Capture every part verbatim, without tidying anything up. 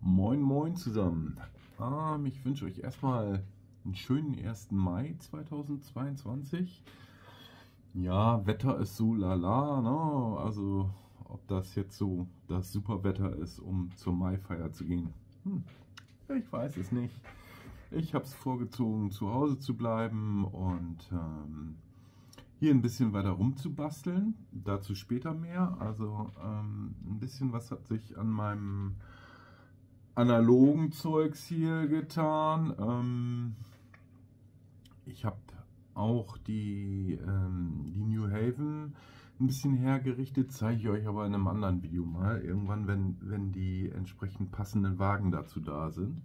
Moin Moin zusammen. Ähm, ich wünsche euch erstmal einen schönen ersten Mai zweitausendzweiundzwanzig. Ja, Wetter ist so lala, ne? Also ob das jetzt so das super Wetter ist, um zur Maifeier zu gehen. Hm, ich weiß es nicht. Ich habe es vorgezogen, zu Hause zu bleiben und ähm, hier ein bisschen weiter rumzubasteln. Dazu später mehr. Also ähm, ein bisschen was hat sich an meinem analogen Zeugs hier getan. Ähm, ich habe auch die, ähm, die New Haven ein bisschen hergerichtet, zeige ich euch aber in einem anderen Video mal. Irgendwann, wenn, wenn die entsprechend passenden Wagen dazu da sind.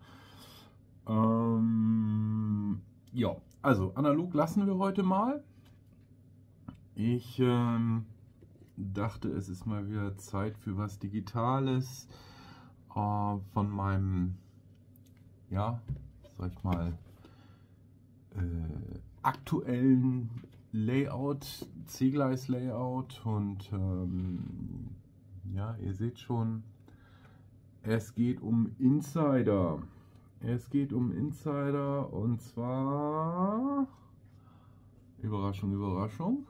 Ähm, ja, also analog lassen wir heute mal. Ich ähm, dachte, es ist mal wieder Zeit für was Digitales. Äh, von meinem, ja, sag ich mal, äh, aktuellen Layout, C-Gleis-Layout. Und ähm, ja, ihr seht schon, es geht um Insider. Es geht um Insider und zwar, Überraschung, Überraschung,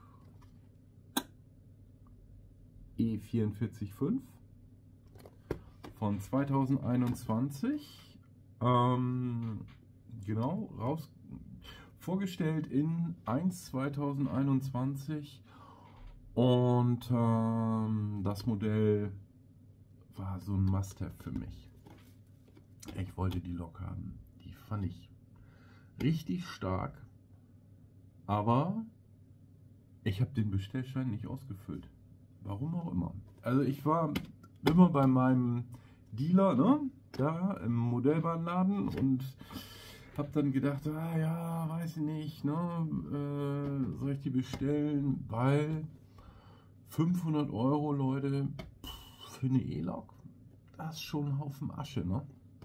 E vier vier fünf von zweitausendeinundzwanzig. Ähm, genau, raus, vorgestellt in eins zweitausendeinundzwanzig. Und ähm, das Modell war so ein Must-Have für mich. Ich wollte die Lok haben. Die fand ich richtig stark. Aber ich habe den Bestellschein nicht ausgefüllt. Warum auch immer. Also ich war immer bei meinem Dealer, ne, da im Modellbahnladen und habe dann gedacht, ah ja, weiß ich nicht, ne, äh, soll ich die bestellen? Weil fünfhundert Euro, Leute, pff, für eine E-Lok, das ist schon ein Haufen Asche, ne?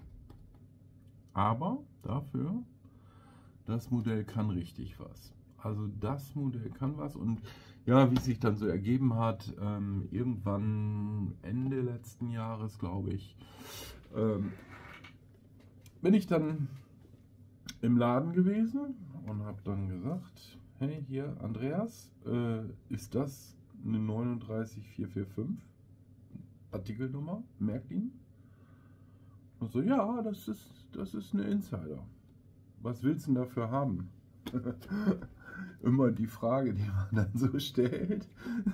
Aber dafür, das Modell kann richtig was. Also das Modell kann was und ja, wie es sich dann so ergeben hat, ähm, irgendwann Ende letzten Jahres, glaube ich, ähm, bin ich dann im Laden gewesen und habe dann gesagt, hey, hier Andreas, äh, ist das eine neun drei vier vier fünf Artikelnummer? Merkt ihn? Und so, ja, das ist, das ist eine Insider. Was willst du denn dafür haben? Immer die Frage, die man dann so stellt.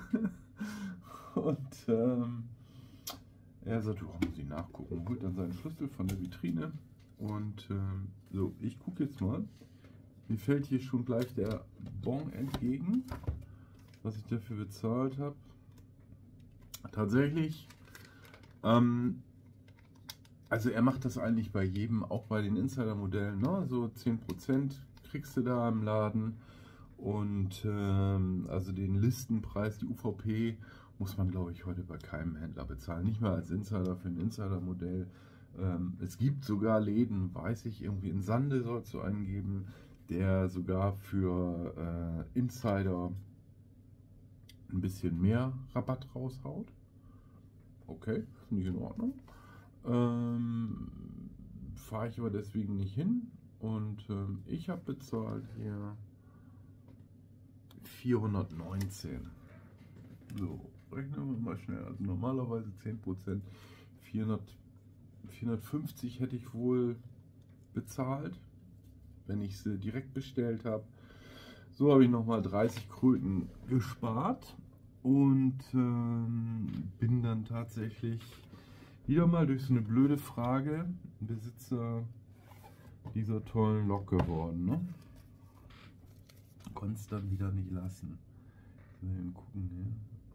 Und ähm, er sagt, oh, muss ich nachgucken. Holt dann seinen Schlüssel von der Vitrine. Und ähm, so, ich gucke jetzt mal. Mir fällt hier schon gleich der Bon entgegen, was ich dafür bezahlt habe. Tatsächlich, ähm, also er macht das eigentlich bei jedem, auch bei den Insider-Modellen, ne? So zehn Prozent kriegst du da im Laden und ähm, also den Listenpreis, die U V P, muss man glaube ich heute bei keinem Händler bezahlen, nicht mehr als Insider für ein Insider-Modell. Ähm, es gibt sogar Läden, weiß ich, irgendwie in Sande sollst du eingeben, der sogar für äh, Insider ein bisschen mehr Rabatt raushaut. Okay, finde ich in Ordnung. Ähm, fahre ich aber deswegen nicht hin und ähm, ich habe bezahlt hier vierhundertneunzehn. So, rechnen wir mal schnell. Also normalerweise zehn Prozent, vierhundert, vierhundertfünfzig hätte ich wohl bezahlt, wenn ich sie direkt bestellt habe. So habe ich nochmal dreißig Kröten gespart und ähm, bin dann tatsächlich wieder mal durch so eine blöde Frage Besitzer dieser tollen Lok geworden. Ne? Konnte es dann wieder nicht lassen. Mal gucken, ne?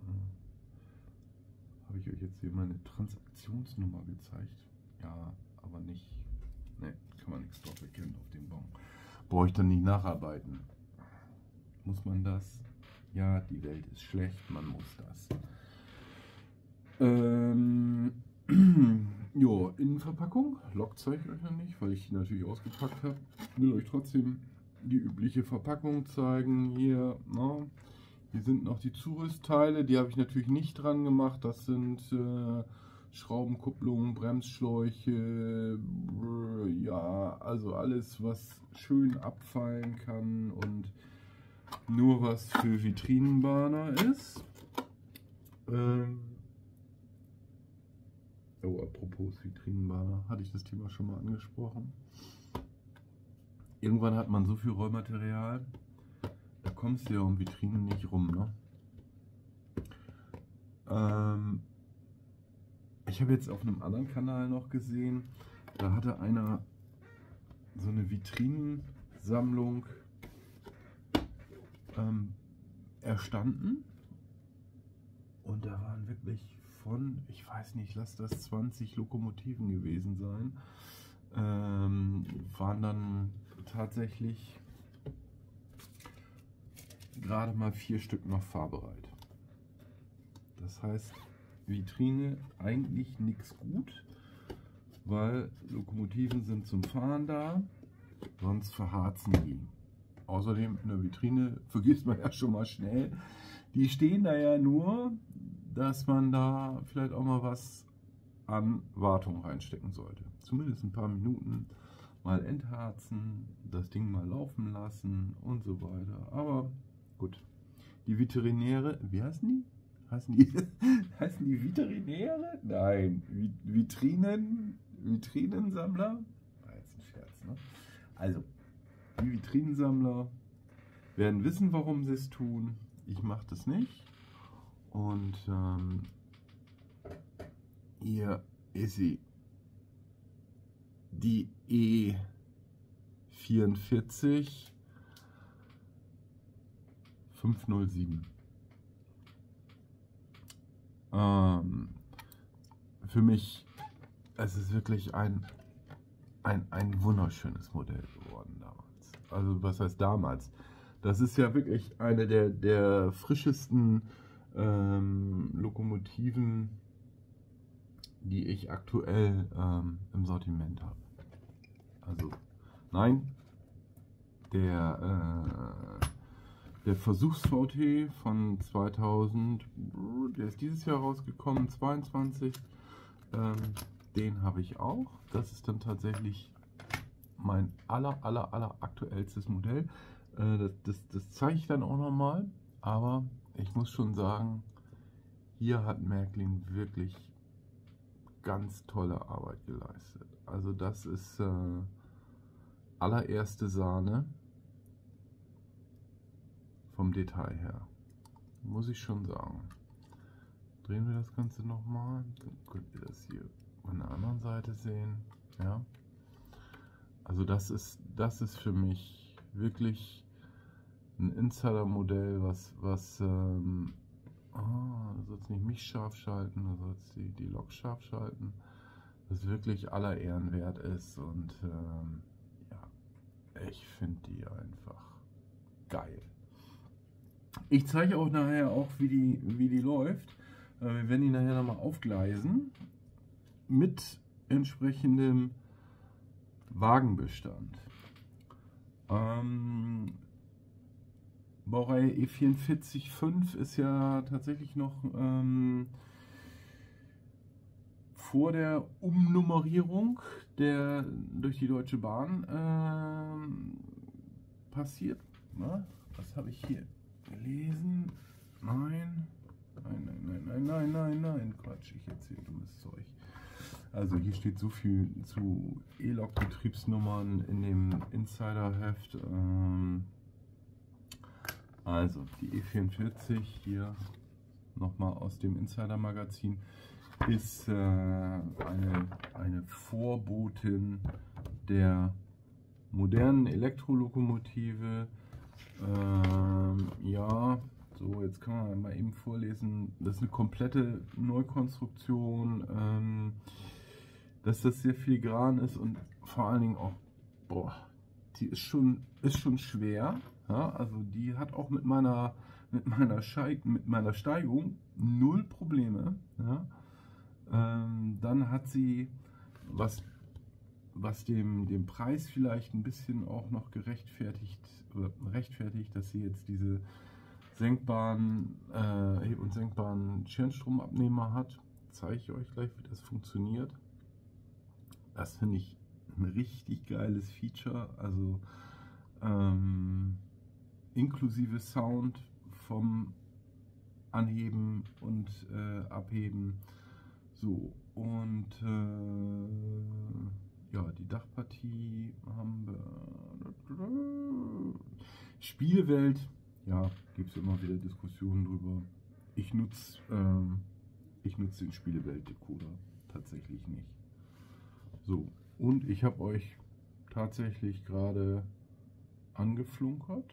Habe ich euch jetzt hier meine Transaktionsnummer gezeigt? Ja, aber nicht. Ne, kann man nichts drauf erkennen auf dem Bon. Brauche ich dann nicht nacharbeiten. Muss man das? Ja, die Welt ist schlecht, man muss das. Ähm. Jo, Innenverpackung, Lok zeige ich euch noch nicht, weil ich die natürlich ausgepackt habe. Ich will euch trotzdem die übliche Verpackung zeigen. Hier, ne? Hier sind noch die Zurüstteile, die habe ich natürlich nicht dran gemacht. Das sind äh, Schraubenkupplungen, Bremsschläuche, ja, also alles, was schön abfallen kann und nur was für Vitrinenbahner ist. Ähm oh, apropos Vitrinenbahner, hatte ich das Thema schon mal angesprochen. Irgendwann hat man so viel Rollmaterial, da kommst du ja um Vitrinen nicht rum, ne? Ähm ich habe jetzt auf einem anderen Kanal noch gesehen, da hatte einer so eine Vitrinensammlung ähm, erstanden und da waren wirklich von, ich weiß nicht, lass das zwanzig Lokomotiven gewesen sein, ähm, waren dann tatsächlich gerade mal vier Stück noch fahrbereit. Das heißt, Vitrine eigentlich nichts gut, weil Lokomotiven sind zum Fahren da, sonst verharzen die. Außerdem in der Vitrine vergisst man ja schon mal schnell, die stehen da ja nur, dass man da vielleicht auch mal was an Wartung reinstecken sollte. Zumindest ein paar Minuten mal entharzen, das Ding mal laufen lassen und so weiter. Aber gut, die Veterinäre, wie heißen die? Heißen die, heißen die Veterinäre? Nein, Vitrinen, Vitrinensammler? War jetzt ein Scherz, ne? Also, die Vitrinensammler werden wissen, warum sie es tun. Ich mache das nicht. Und ähm, hier ist sie. Die E vierundvierzig fünfhundertsieben. Ähm, für mich, es ist wirklich ein, ein, ein wunderschönes Modell geworden damals. Also was heißt damals? Das ist ja wirklich eine der, der frischesten ähm, Lokomotiven, die ich aktuell ähm, im Sortiment habe. Also nein, der äh, Der Versuchs-V T von zweitausend, der ist dieses Jahr rausgekommen, zweiundzwanzig, ähm, den habe ich auch. Das ist dann tatsächlich mein aller, aller, aller aktuellstes Modell. Äh, das, das, das zeige ich dann auch nochmal, aber ich muss schon sagen, hier hat Märklin wirklich ganz tolle Arbeit geleistet. Also das ist äh, allererste Sahne. Vom Detail her, muss ich schon sagen. Drehen wir das Ganze nochmal, dann könnt ihr das hier von der anderen Seite sehen. Ja, also das ist, das ist für mich wirklich ein Insider-Modell, was, was ähm, ah, du sollst nicht mich scharf schalten, du sollst die, die Lok scharf schalten, das wirklich aller Ehren wert ist und ähm, ja, ich finde die einfach geil. Ich zeige auch nachher auch, wie die, wie die läuft. Wir werden die nachher nochmal aufgleisen mit entsprechendem Wagenbestand. Ähm, Baureihe E vierundvierzig fünf ist ja tatsächlich noch ähm, vor der Umnummerierung der durch die Deutsche Bahn ähm, passiert. Na, was habe ich hier gelesen? Nein. Nein, nein, nein, nein, nein, nein, nein. Quatsch, ich erzähle dummes Zeug. Also hier steht so viel zu E-Lok-Betriebsnummern in dem Insider-Heft. Ähm, also die E vierundvierzig hier nochmal aus dem Insider-Magazin ist äh, eine, eine Vorbotin der modernen Elektrolokomotive. Ähm, ja, so jetzt kann man mal eben vorlesen. Das ist eine komplette Neukonstruktion, ähm, dass das sehr filigran ist und vor allen Dingen auch, boah, die ist schon, ist schon schwer. Ja, also die hat auch mit meiner, mit meiner, Schei mit meiner Steigung null Probleme. Ja. Ähm, dann hat sie, was, was dem, dem Preis vielleicht ein bisschen auch noch gerechtfertigt, oder rechtfertigt, dass sie jetzt diese senkbaren, äh, heb- und senkbaren Schirnstromabnehmer hat. zeige ich euch gleich, wie das funktioniert. Das finde ich ein richtig geiles Feature, also ähm, inklusive Sound vom Anheben und äh, Abheben. So, und äh, ja, die Dachpartie haben wir. Spielewelt, ja, gibt es immer wieder Diskussionen drüber. Ich nutze ähm, ich nutze den Spielewelt-Decoder tatsächlich nicht. So, und ich habe euch tatsächlich gerade angeflunkert.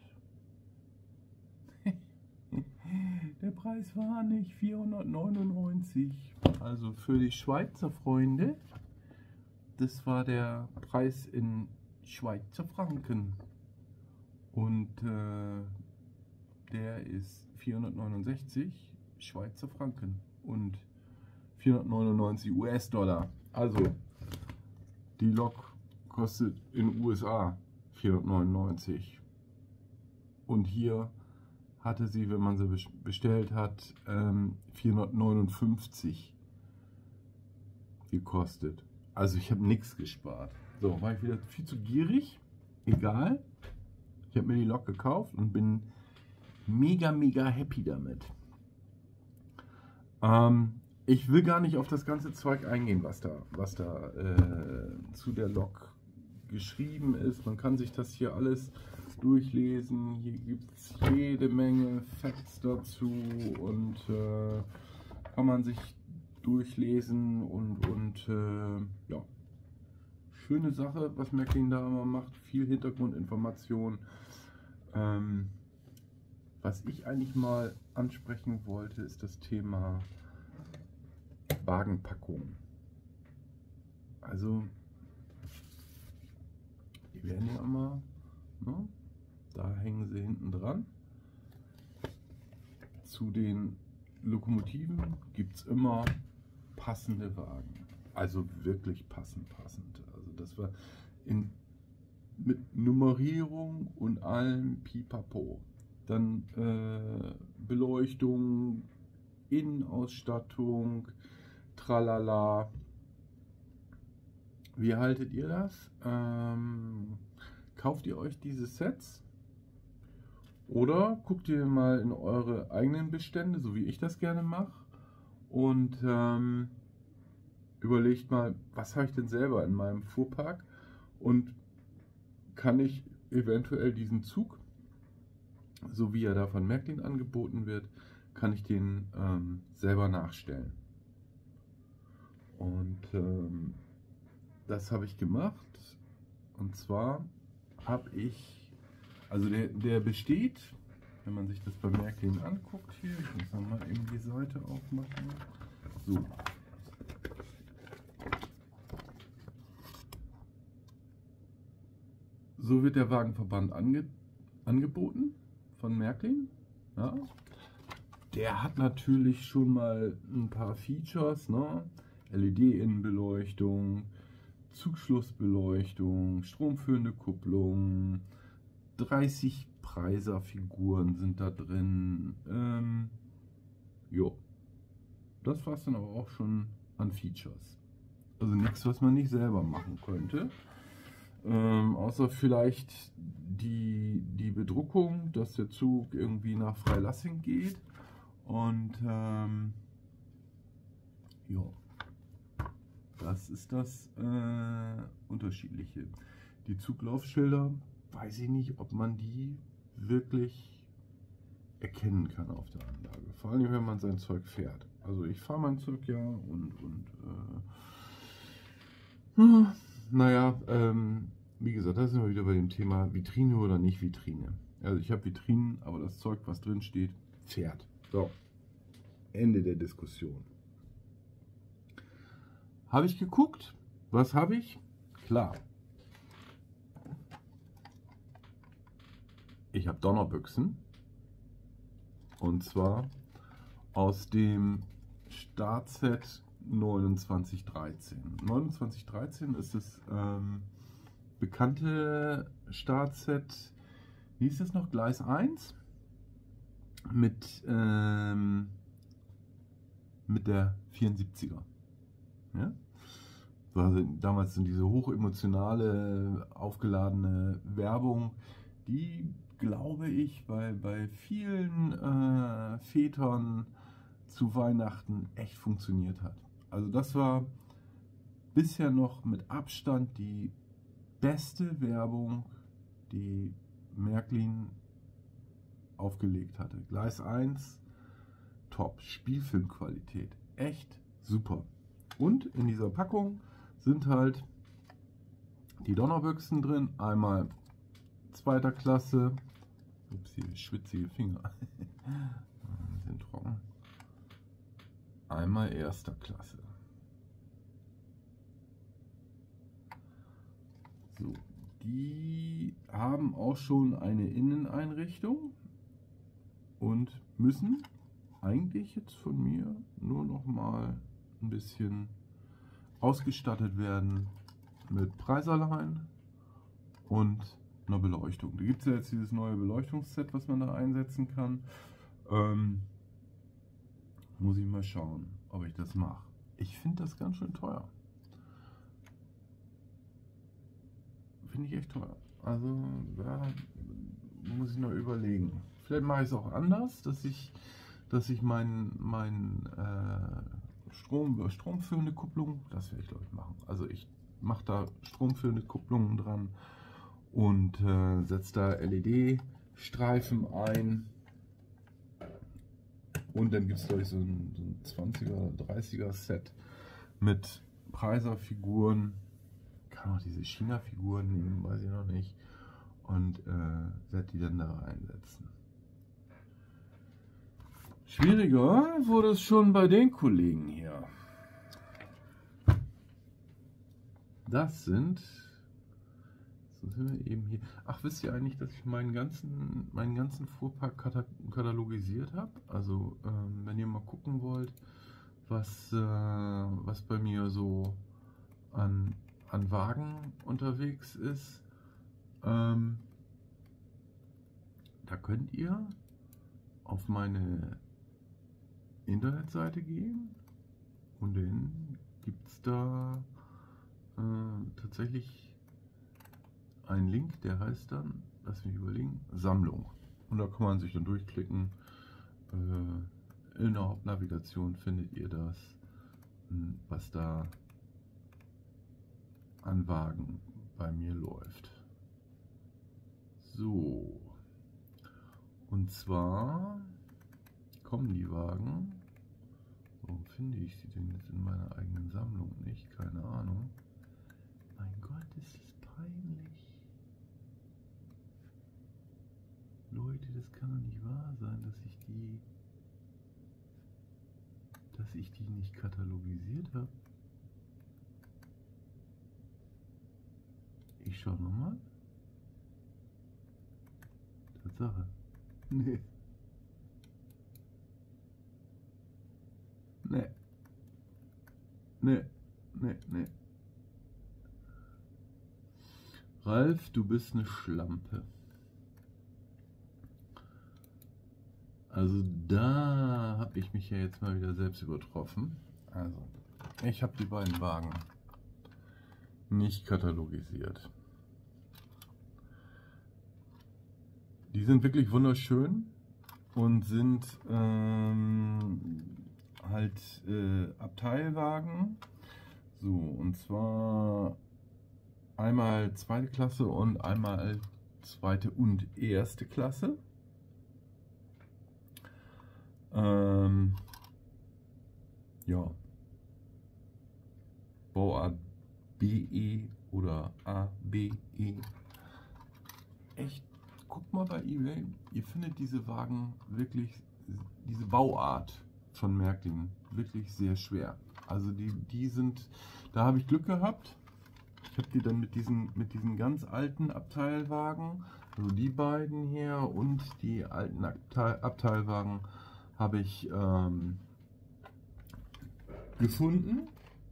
Der Preis war nicht vierhundertneunundneunzig. Also für die Schweizer Freunde, das war der Preis in Schweizer Franken. Und äh, der ist vierhundertneunundsechzig Schweizer Franken und vierhundertneunundneunzig U S-Dollar. Also die Lok kostet in U S A vierhundertneunundneunzig. Und hier hatte sie, wenn man sie bestellt hat, vierhundertneunundfünfzig gekostet. Also ich habe nichts gespart. So, war ich wieder viel zu gierig. Egal. Ich habe mir die Lok gekauft und bin mega, mega happy damit. Ähm, ich will gar nicht auf das ganze Zeug eingehen, was da, was da äh, zu der Lok geschrieben ist. Man kann sich das hier alles durchlesen. Hier gibt es jede Menge Facts dazu und äh, kann man sich durchlesen und, und äh, ja, schöne Sache, was Märklin da immer macht, viel Hintergrundinformation. Ähm, was ich eigentlich mal ansprechen wollte, ist das Thema Wagenpackung. Also, die werden ja immer, ne? Da hängen sie hinten dran. Zu den Lokomotiven gibt es immer passende Wagen. Also wirklich passend, passend. Also das war in, mit Nummerierung und allem Pipapo. Dann äh, Beleuchtung, Innenausstattung, tralala. Wie haltet ihr das? Ähm, kauft ihr euch diese Sets? Oder guckt ihr mal in eure eigenen Bestände, so wie ich das gerne mache, und ähm, überlegt mal, was habe ich denn selber in meinem Fuhrpark und kann ich eventuell diesen Zug, so wie er da von Märklin angeboten wird, kann ich den ähm, selber nachstellen. Und ähm, das habe ich gemacht, und zwar habe ich, also der, der besteht, wenn man sich das bei Märklin anguckt hier, ich muss noch mal eben die Seite aufmachen, so. So wird der Wagenverband ange, angeboten von Märklin. Ja. Der hat natürlich schon mal ein paar Features, ne? L E D-Innenbeleuchtung, Zugschlussbeleuchtung, stromführende Kupplung, dreißig Preiser-Figuren sind da drin. Ähm, jo. Das war es dann aber auch schon an Features. Also nichts, was man nicht selber machen könnte. Ähm, außer vielleicht die, die Bedruckung, dass der Zug irgendwie nach Freilassing geht. Und ähm, ja, das ist das äh, Unterschiedliche. Die Zuglaufschilder, weiß ich nicht, ob man die wirklich erkennen kann auf der Anlage. Vor allem, wenn man sein Zeug fährt. Also ich fahre mein Zeug ja und, und äh, naja, ähm, wie gesagt, da sind wir wieder bei dem Thema Vitrine oder nicht Vitrine. Also ich habe Vitrinen, aber das Zeug, was drin steht, fährt. So, Ende der Diskussion. Habe ich geguckt? Was habe ich? Klar. Ich habe Donnerbüchsen. Und zwar aus dem Startset neunundzwanzig dreizehn. neunundzwanzig dreizehn ist das ähm, bekannte Startset, wie hieß das noch? Gleis eins mit ähm, mit der vierundsiebziger. Ja? Also damals sind diese hochemotionale, aufgeladene Werbung, die, glaube ich, bei, bei vielen äh, Vätern zu Weihnachten echt funktioniert hat. Also das war bisher noch mit Abstand die beste Werbung, die Märklin aufgelegt hatte. Gleis eins, top, Spielfilmqualität, echt super. Und in dieser Packung sind halt die Donnerbüchsen drin, einmal zweiter Klasse, ups, hier schwitzige Finger, sind trocken, einmal erster Klasse. So, die haben auch schon eine Inneneinrichtung und müssen eigentlich jetzt von mir nur noch mal ein bisschen ausgestattet werden mit Preiserlein und einer Beleuchtung. Da gibt es ja jetzt dieses neue Beleuchtungsset, was man da einsetzen kann. Ähm, muss ich mal schauen, ob ich das mache. Ich finde das ganz schön teuer. Finde ich echt teuer. Also da muss ich noch überlegen. Vielleicht mache ich es auch anders, dass ich, dass ich mein, mein äh, Strom, stromführende Kupplung, das werde ich glaube ich machen. Also ich mache da stromführende Kupplungen dran und äh, setze da L E D-Streifen ein. Und dann gibt es glaube ich so ein, so ein zwanziger, dreißiger Set mit Preiserfiguren. Kann auch diese China-Figuren nehmen, weiß ich noch nicht. Und äh, werde die dann da reinsetzen. Schwieriger wurde es schon bei den Kollegen hier. Das sind, so sind wir eben hier. Ach, wisst ihr eigentlich, dass ich meinen ganzen, meinen ganzen Fuhrpark katalogisiert habe? Also, ähm, wenn ihr mal gucken wollt, was, äh, was bei mir so an, an Wagen unterwegs ist, ähm, da könnt ihr auf meine Internetseite gehen und dann gibt es da äh, tatsächlich einen Link, der heißt dann, lass mich überlegen, Sammlung. Und da kann man sich dann durchklicken. Äh, in der Hauptnavigation findet ihr das, was da an Wagen bei mir läuft. So. Und zwar kommen die Wagen. Warum finde ich sie denn jetzt in meiner eigenen Sammlung nicht? Keine Ahnung. Mein Gott, ist das peinlich. Leute, das kann doch nicht wahr sein, dass ich die, dass ich die nicht katalogisiert habe. Ich schaue nochmal. Tatsache. Nee. Nee. Nee. Nee, nee. Ralf, du bist eine Schlampe. Also da habe ich mich ja jetzt mal wieder selbst übertroffen. Also, ich habe die beiden Wagen nicht katalogisiert. Die sind wirklich wunderschön und sind ähm, halt äh, Abteilwagen. So, und zwar einmal zweite Klasse und einmal zweite und erste Klasse. Ähm, ja. Bauart B E oder A B E. Echt, guckt mal bei eBay, ihr findet diese Wagen wirklich, diese Bauart von Märklin wirklich sehr schwer. Also die, die sind, da habe ich Glück gehabt. Ich habe die dann mit diesen, mit diesen ganz alten Abteilwagen, also die beiden hier und die alten Abteil, Abteilwagen habe ich ähm, gefunden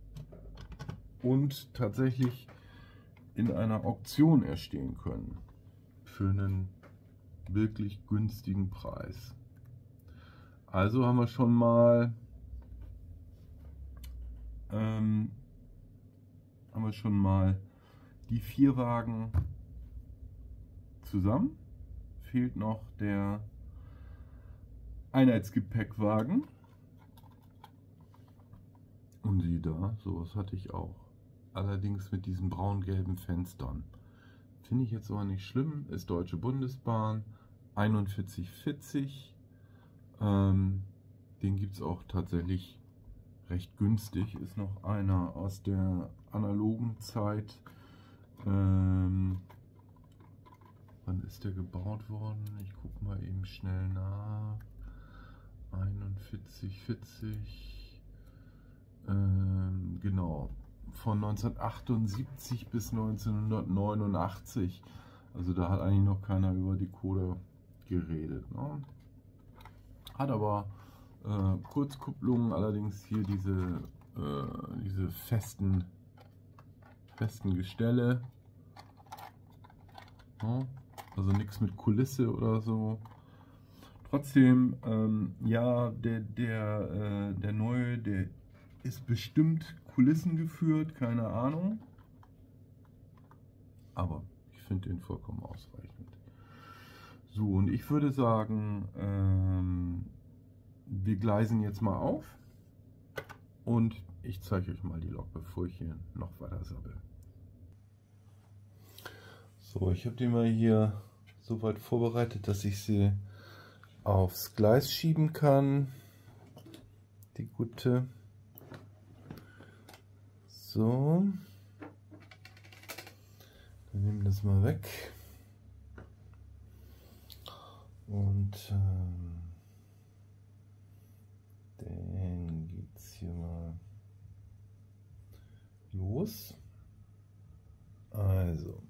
und tatsächlich in einer Auktion erstehen können für einen wirklich günstigen Preis. Also haben wir schon mal ähm, haben wir schon mal die vier Wagen zusammen. Fehlt noch der Einheitsgepäckwagen. Und siehe da, sowas hatte ich auch. Allerdings mit diesen braun-gelben Fenstern. Finde ich jetzt aber nicht schlimm. Ist Deutsche Bundesbahn, einundvierzig vierzig. Ähm, den gibt es auch tatsächlich recht günstig. Ist noch einer aus der analogen Zeit. Ähm, wann ist der gebaut worden? Ich gucke mal eben schnell nach. einundvierzig vierzig. Ähm, genau. Von neunzehnhundertachtundsiebzig bis neunzehnhundertneunundachtzig. Also da hat eigentlich noch keiner über Decoder geredet. Ne? Hat aber äh, Kurzkupplungen, allerdings hier diese, äh, diese festen, festen Gestelle. Ne? Also nichts mit Kulisse oder so. Trotzdem, ähm, ja, der, der, äh, der neue, der ist bestimmt Kulissen geführt, keine Ahnung. Aber ich finde den vollkommen ausreichend. So, und ich würde sagen, ähm, wir gleisen jetzt mal auf und ich zeige euch mal die Lok, bevor ich hier noch weiter sabbel. So, ich habe die mal hier so weit vorbereitet, dass ich sie aufs Gleis schieben kann. Die gute. So. Dann nehmen wir das mal weg. Und ähm, dann geht's hier mal los. Also.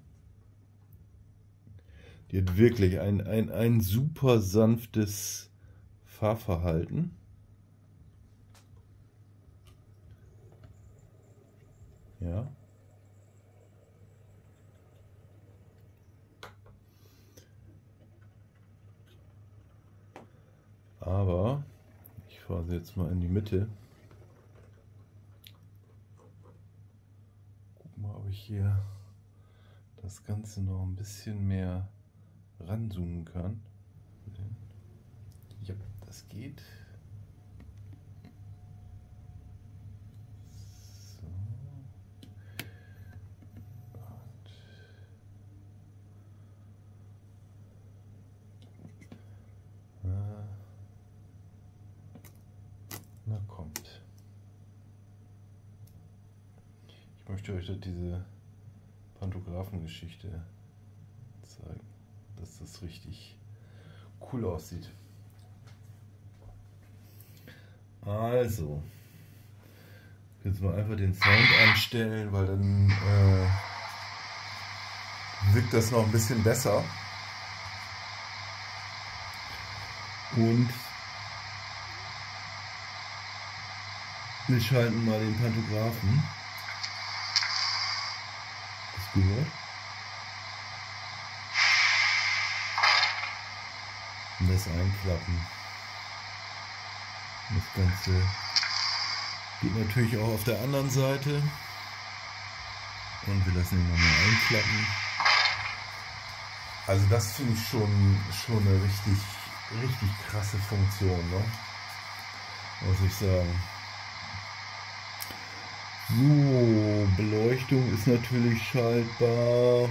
Die hat wirklich ein, ein, ein super sanftes Fahrverhalten. Ja. Aber ich fahre sie jetzt mal in die Mitte. Guck mal, ob ich hier das Ganze noch ein bisschen mehr ranzoomen kann. Ja, das geht. So. Und. Ah. Na kommt. Ich möchte euch diese Pantographengeschichte zeigen, dass das richtig cool aussieht. Also, jetzt mal einfach den Sound anstellen, weil dann äh, wirkt das noch ein bisschen besser. Und wir schalten mal den Pantographen. Das gehört. Und das einklappen. Das Ganze geht natürlich auch auf der anderen Seite. Und wir lassen ihn nochmal einklappen. Also das finde ich schon, schon eine richtig, richtig krasse Funktion, ne? Muss ich sagen. So, Beleuchtung ist natürlich schaltbar.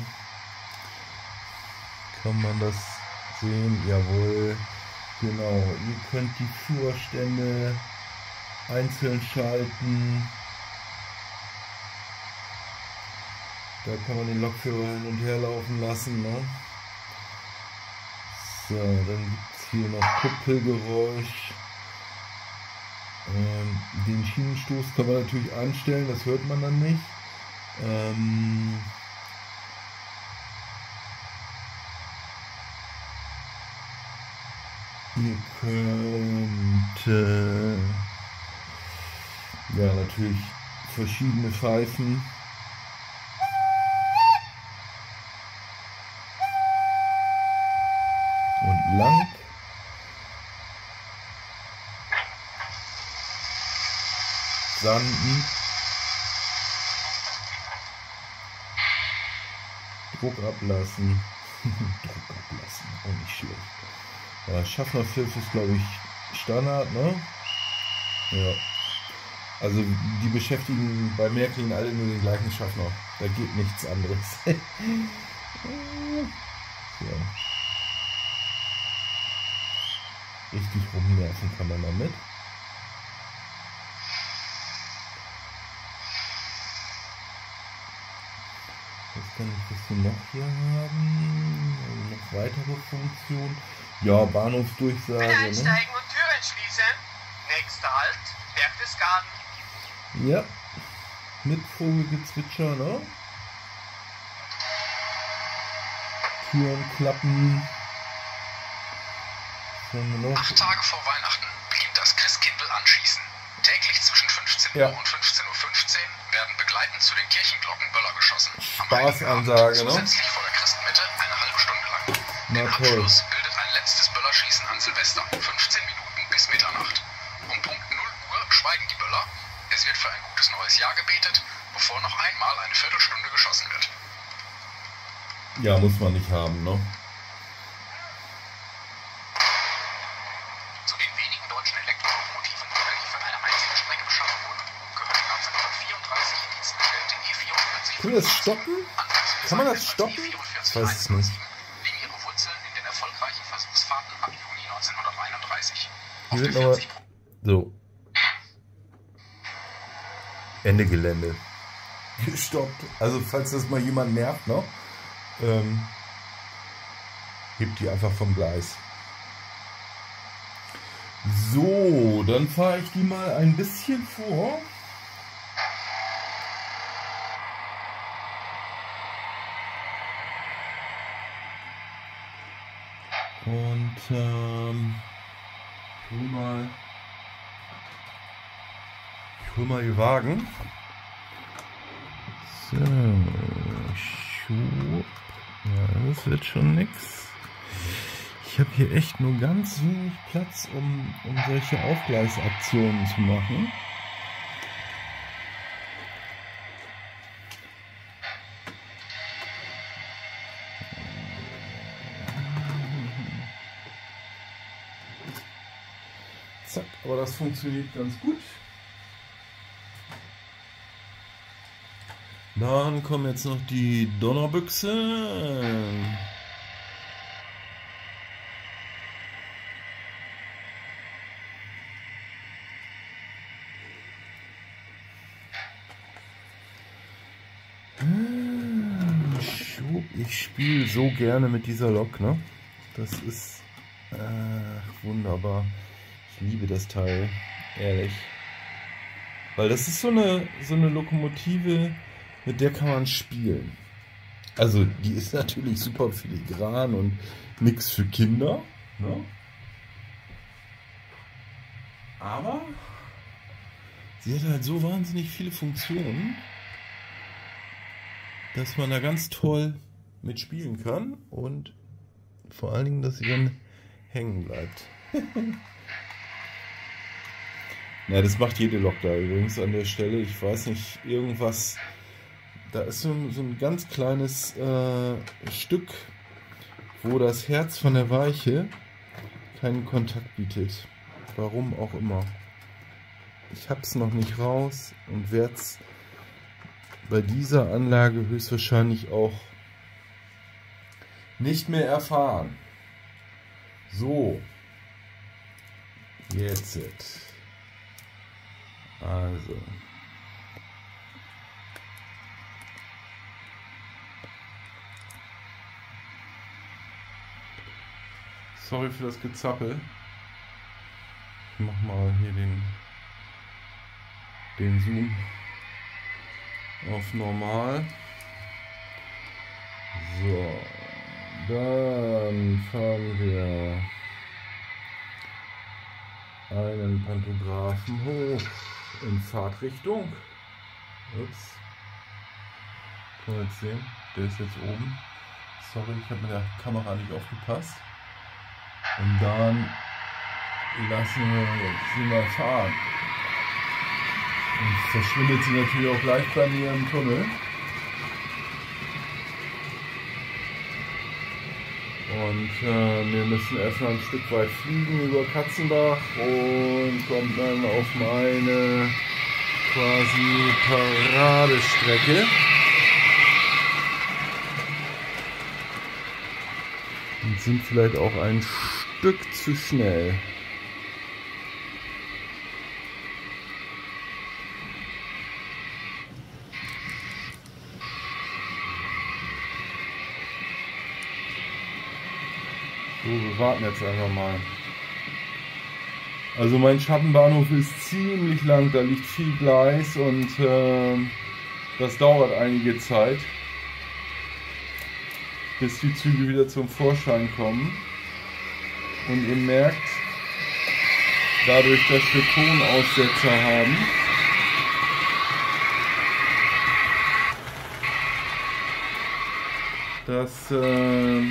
Kann man das sehen? Jawohl. Genau. Ihr könnt die Führerstände einzeln schalten. Da kann man den Lokführer hin und her laufen lassen. Ne? So, dann gibt es hier noch Kuppelgeräusch. Ähm, den Schienenstoß kann man natürlich einstellen, das hört man dann nicht. Ähm, ihr könnt äh, ja natürlich verschiedene Pfeifen und lang. Sanden. Druck ablassen. Druck ablassen, auch nicht schlecht. Ja, Schaffnerpfiff ist, glaube ich, Standard, ne? Ja. Also die beschäftigen bei Märklin alle nur den gleichen Schaffner. Da geht nichts anderes. Ja. Richtig rumnerven kann man damit. Was kann ich das hier noch hier haben? Noch weitere Funktionen. Ja, Bahnhofsdurchsage. Bitte einsteigen Ne? und Türen schließen. Nächster Halt, Berchtesgaden. Ja, mit Vogelgezwitscher, ne? Türen klappen. Acht Tage vor Weihnachten beginnt das Christkindl anschießen. Täglich zwischen fünfzehn Uhr Ja. und fünfzehn Uhr fünfzehn werden begleitend zu den Kirchenglocken Böller geschossen. Am Spaßansage, Heiligen Abend ne? Zusätzlich vor der Christmitte eine halbe Stunde lang. Na Den toll. Abschluss bildet ein letztes Böllerschießen an Silvester. fünfzehn Minuten bis Mitternacht. Um Punkt null Uhr schweigen die Böller. Es wird für ein gutes neues Jahr gebetet, bevor noch einmal eine Viertelstunde geschossen wird. Ja, muss man nicht haben, ne? Zu den wenigen deutschen Elektrolokomotiven, die für eine einzige Strecke beschafft wurden, gehört die neunzehnhundertvierunddreißig in Dienst gestellte E vierundvierzig. Können wir das stoppen? Kann man das stoppen? Ich weiß es nicht. Liegen ihre Wurzeln in den erfolgreichen Versuchsfahrten ab Juni neunzehnhunderteinunddreißig. Hier wird aber so. Ende Gelände. Gestoppt. Also falls das mal jemand nervt, ne? Ähm, hebt die einfach vom Gleis. So, dann fahre ich die mal ein bisschen vor. Und ähm, ich hol mal, ich hol mal die Wagen. So, Schub. Ja, das wird schon nix. Ich habe hier echt nur ganz wenig Platz, um, um solche Aufgleichsaktionen zu machen. Zack, aber das funktioniert ganz gut. Dann kommen jetzt noch die Donnerbüchse. Ich spiele so gerne mit dieser Lok, ne? Das ist äh, wunderbar. Ich liebe das Teil, ehrlich. Weil das ist so eine, so eine Lokomotive, mit der kann man spielen. Also die ist natürlich super filigran und nix für Kinder, ne? Aber sie hat halt so wahnsinnig viele Funktionen, dass man da ganz toll mitspielen kann und vor allen Dingen, dass sie dann hängen bleibt. Ja, das macht jede Lok da übrigens an der Stelle. Ich weiß nicht, irgendwas. Da ist so ein, so ein ganz kleines äh, Stück, wo das Herz von der Weiche keinen Kontakt bietet. Warum auch immer. Ich hab's noch nicht raus und werde es bei dieser Anlage höchstwahrscheinlich auch nicht mehr erfahren. So. Jetzt. Also. Sorry für das Gezappel. Ich mach mal hier den, den Zoom auf normal. So. Dann fahren wir einen Pantographen hoch in Fahrtrichtung. Ups. Kann man jetzt sehen? Der ist jetzt oben. Sorry, ich habe mit der Kamera nicht aufgepasst. Und dann lassen wir sie mal fahren. Und verschwindet sie natürlich auch gleich bei mir im Tunnel. Und äh, wir müssen erstmal ein Stück weit fliegen über Katzenbach und kommen dann auf meine quasi Paradestrecke. Und sind vielleicht auch ein Stück zu schnell. So, wir warten jetzt einfach mal. Also mein Schattenbahnhof ist ziemlich lang, da liegt viel Gleis und äh, das dauert einige Zeit, bis die Züge wieder zum Vorschein kommen. Und ihr merkt, dadurch, dass wir Tonaussetzer haben, dass äh,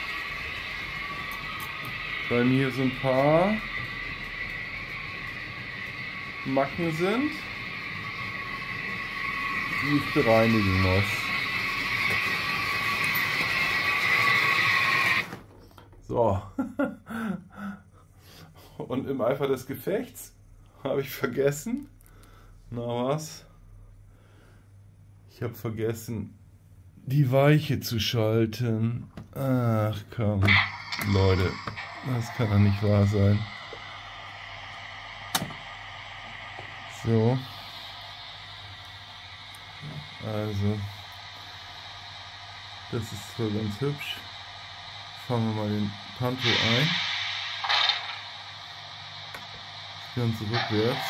bei mir so ein paar Macken sind, die ich bereinigen muss. So. Und im Eifer des Gefechts habe ich vergessen. Na was? Ich habe vergessen, die Weiche zu schalten. Ach komm, Leute. Das kann doch nicht wahr sein. So. Also. Das ist zwar ganz hübsch. Fangen wir mal den Panto ein. Das Ganze rückwärts.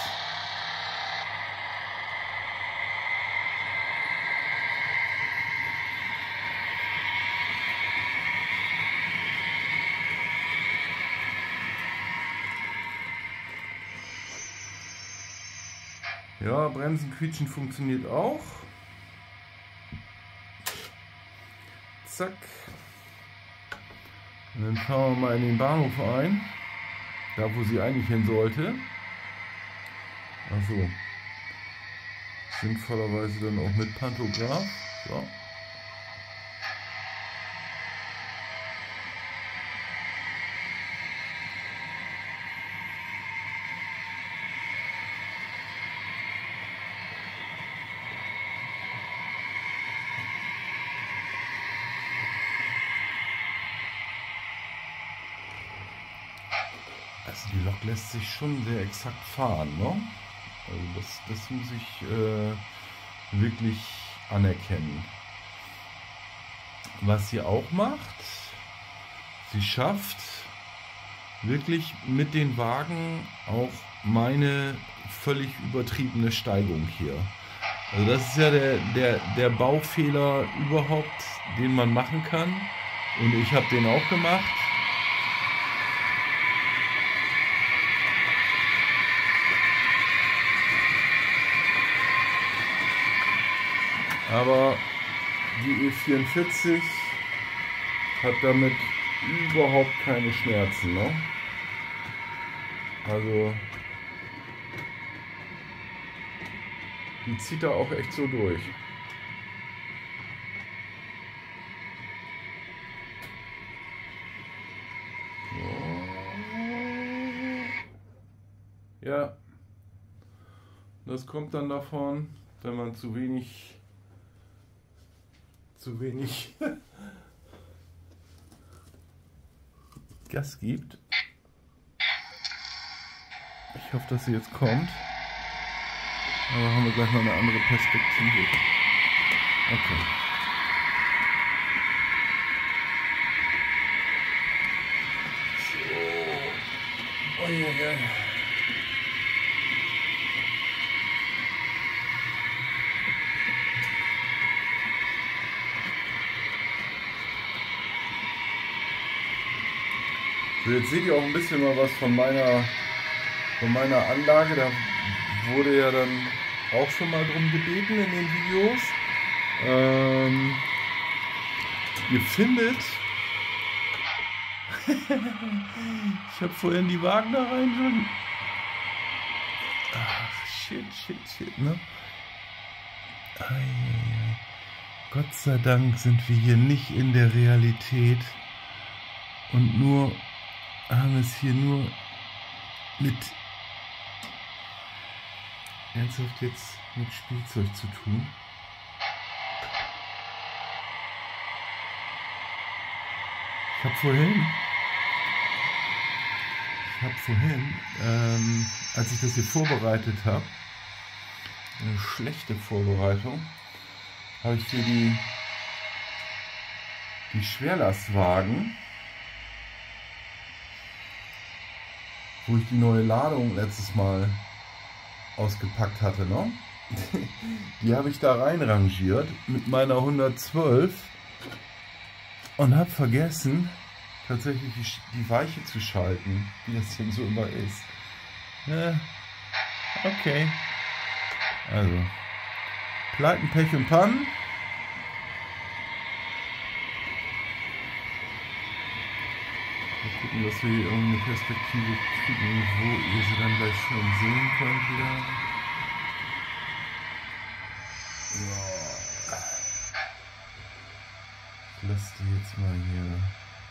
Ja, Bremsen quietschen funktioniert auch. Zack. Und dann fahren wir mal in den Bahnhof ein. Da, wo sie eigentlich hin sollte. Also sinnvollerweise dann auch mit Pantograph. So. Also die Lok lässt sich schon sehr exakt fahren, ne? Also das, das muss ich äh, wirklich anerkennen. Was sie auch macht, sie schafft wirklich mit den Wagen auch meine völlig übertriebene Steigung hier. Also das ist ja der, der, der Baufehler überhaupt, den man machen kann. Und ich habe den auch gemacht. Aber die E vierundvierzig hat damit überhaupt keine Schmerzen, ne? Also die zieht da auch echt so durch. Ja, das kommt dann davon, wenn man zu wenig zu wenig Gas gibt. Ich hoffe, dass sie jetzt kommt. Aber haben wir gleich mal eine andere Perspektive. Okay. So. Oh ja, ja. So, jetzt seht ihr auch ein bisschen mal was von meiner, von meiner Anlage. Da wurde ja dann auch schon mal drum gebeten in den Videos. Ähm, ihr findet, ich habe vorhin die Wagen da rein schon. Ach, shit, shit, shit, ne? Ei, Gott sei Dank sind wir hier nicht in der Realität. Und nur haben wir es hier nur mit ernsthaft jetzt mit Spielzeug zu tun. Ich habe vorhin, ich habe vorhin, ähm, als ich das hier vorbereitet habe, eine schlechte Vorbereitung, habe ich hier die, die Schwerlastwagen, wo ich die neue Ladung letztes Mal ausgepackt hatte, ne? Die habe ich da rein rangiert mit meiner hundertzwölf und habe vergessen, tatsächlich die, die Weiche zu schalten, wie das denn so immer ist. Ja, okay. Also, Pleiten, Pech und Pannen. Mal gucken, dass wir hier irgendeine Perspektive kriegen, wo ihr sie dann gleich schon sehen könnt wieder. Ja. Ich lasse die jetzt mal hier.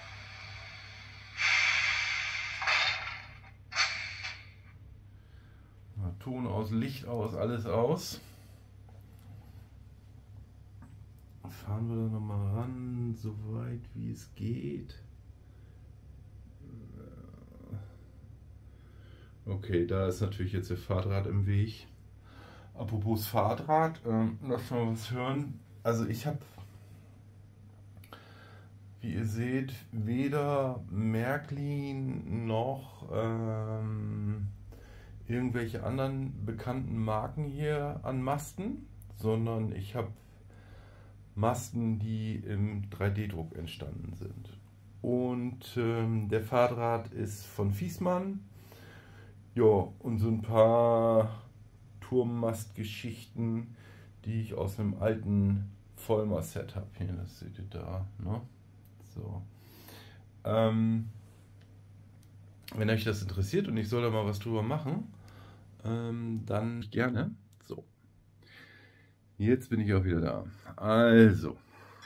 Mal Ton aus, Licht aus, alles aus. Fahren wir da nochmal ran, so weit wie es geht. Okay, da ist natürlich jetzt der Fahrrad im Weg. Apropos Fahrrad, ähm, lass mal was hören. Also ich habe, wie ihr seht, weder Märklin noch ähm, irgendwelche anderen bekannten Marken hier an Masten, sondern ich habe Masten, die im drei D Druck entstanden sind. Und ähm, der Fahrrad ist von Viessmann. Ja, und so ein paar Turmmastgeschichten, die ich aus einem alten Vollmer-Set habe. Hier, das seht ihr da. Ne? So. Ähm, wenn euch das interessiert und ich soll da mal was drüber machen, ähm, dann gerne. So. Jetzt bin ich auch wieder da. Also.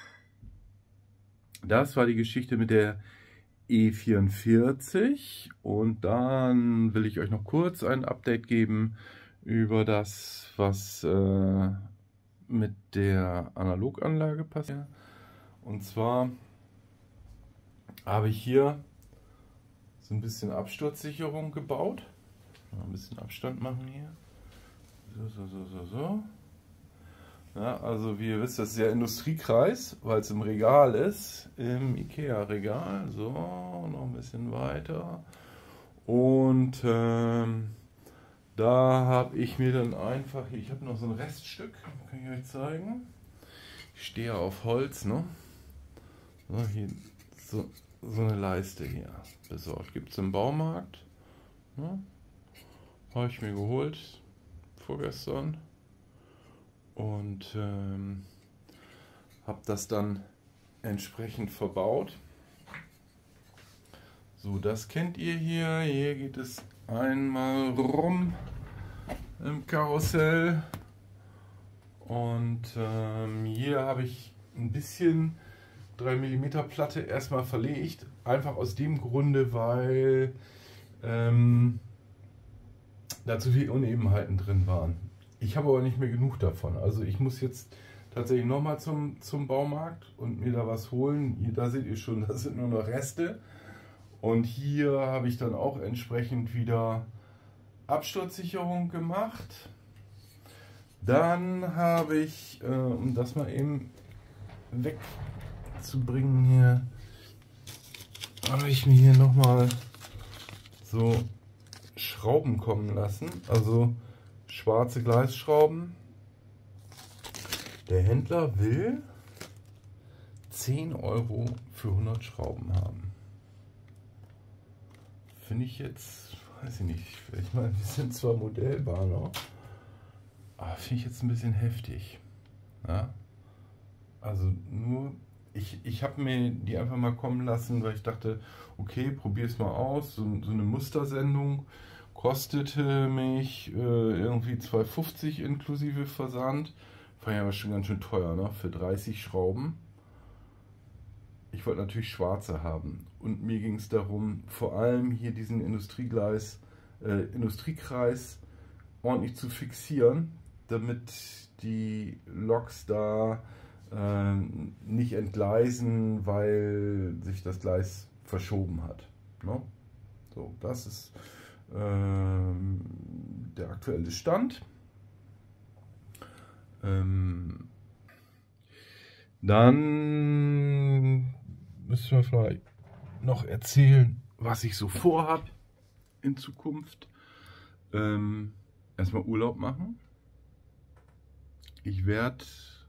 Das war die Geschichte mit der E vierundvierzig und dann will ich euch noch kurz ein Update geben über das, was äh, mit der Analoganlage passiert. Und zwar habe ich hier so ein bisschen Absturzsicherung gebaut. Mal ein bisschen Abstand machen hier. So, so, so, so, so. Ja, also wie ihr wisst, das ist ja Industriekreis, weil es im Regal ist, im Ikea-Regal. So, noch ein bisschen weiter. Und ähm, da habe ich mir dann einfach, ich habe noch so ein Reststück, kann ich euch zeigen. Ich stehe auf Holz, ne? So, hier, so, so eine Leiste hier besorgt. Gibt es im Baumarkt. Ne? Habe ich mir geholt, vorgestern. Und ähm, habe das dann entsprechend verbaut. So, das kennt ihr hier. Hier geht es einmal rum im Karussell. Und ähm, hier habe ich ein bisschen drei Millimeter Platte erstmal verlegt. Einfach aus dem Grunde, weil ähm, da zu viele Unebenheiten drin waren. Ich habe aber nicht mehr genug davon. Also ich muss jetzt tatsächlich nochmal zum, zum Baumarkt und mir da was holen. Hier, da seht ihr schon, das sind nur noch Reste. Und hier habe ich dann auch entsprechend wieder Absturzsicherung gemacht. Dann habe ich, äh, um das mal eben wegzubringen hier, habe ich mir hier nochmal so Schrauben kommen lassen. Also schwarze Gleisschrauben. Der Händler will zehn Euro für hundert Schrauben haben. Finde ich jetzt, weiß ich nicht, ich meine, die sind zwar modellbar noch, aber finde ich jetzt ein bisschen heftig. Ja? Also nur, ich, ich habe mir die einfach mal kommen lassen, weil ich dachte, okay, probier es mal aus. So, so eine Mustersendung kostete mich äh, irgendwie zwei fünfzig inklusive Versand. Fand ich aber schon ganz schön teuer, ne? Für dreißig Schrauben. ich wollte natürlich schwarze haben. Und mir ging es darum, vor allem hier diesen Industriegleis, äh, Industriekreis ordentlich zu fixieren, damit die Loks da äh, nicht entgleisen, weil sich das Gleis verschoben hat. No? So, das ist äh, der aktuelle Stand. Ähm, dann müssen wir vielleicht noch erzählen, was ich so vorhab in Zukunft. Ähm, erstmal Urlaub machen. Ich werde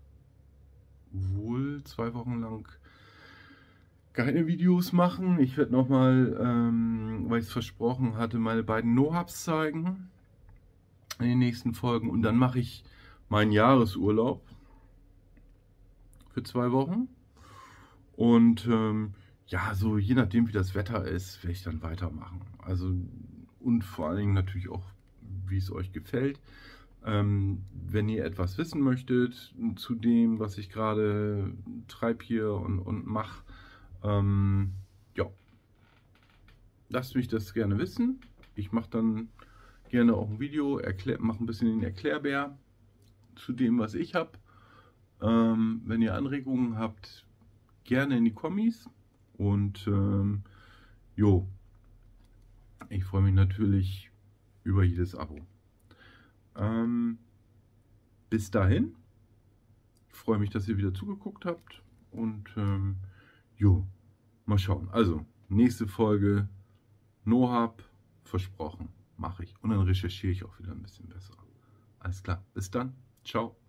wohl zwei Wochen lang keine Videos machen. Ich werde nochmal, ähm, weil ich es versprochen hatte, meine beiden No-Hubs zeigen in den nächsten Folgen. Und dann mache ich meinen Jahresurlaub für zwei Wochen. Und ähm, ja, so je nachdem wie das Wetter ist, werde ich dann weitermachen. Also und vor allen Dingen natürlich auch, wie es euch gefällt. Ähm, wenn ihr etwas wissen möchtet zu dem, was ich gerade treibe hier und, und mache, ähm, ja, lasst mich das gerne wissen. Ich mache dann gerne auch ein Video, mache ein bisschen den Erklärbär zu dem, was ich habe. Ähm, wenn ihr Anregungen habt, gerne in die Kommis. Und ähm, jo, ich freue mich natürlich über jedes Abo. Ähm, bis dahin, ich freue mich, dass ihr wieder zugeguckt habt. Und ähm, jo, mal schauen. Also, nächste Folge, No-Hub, versprochen, mache ich. Und dann recherchiere ich auch wieder ein bisschen besser. Alles klar, bis dann, ciao.